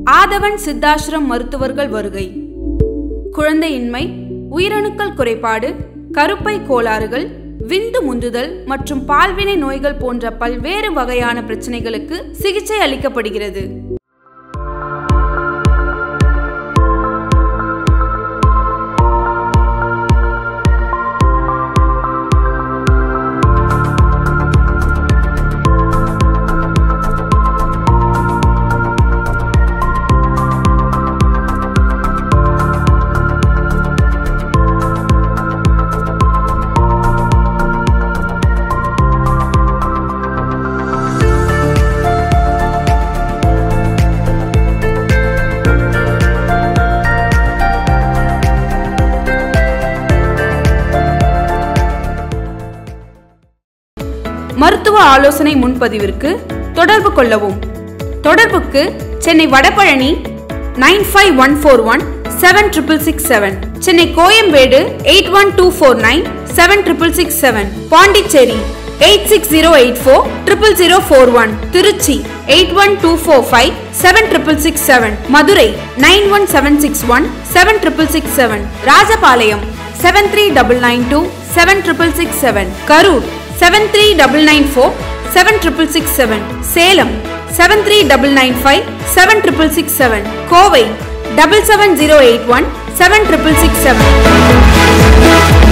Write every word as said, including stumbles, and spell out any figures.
ஆதவன் சித்தாசிரம் மருத்துவர்கள் வருகை. குழந்தையின்மை, உயிரணுக்கள் குறைபாடு, கருப்பை கோளாறுகள், விந்து முந்துதல் மற்றும் பால்வினை நோய்கள் போன்ற பல்வேறு வகையான பிரச்சனைகளுக்கு சிகிச்சை அளிக்கப்படுகிறது. மருத்துவ ஆலோசனை முன்பதிவிற்கு தொடர்பு கொள்ளவும். தொடர்புக்கு Chennai Vadapalani nine five one four one seven triple six seven, Chennai Koyambedu eight one two four nine seven triple six seven, Pondicherry eight six zero eight four triple zero four one, Trichy eight one two four five seven triple six seven, Madurai nine one seven six one seven triple six seven, Rajapalayam seven three double nine two seven triple six seven, Karur seven three nine nine four seven triple six seven, Salem seven three nine nine five seven triple six seven, Kovai seven seven zero eight one seven triple six seven.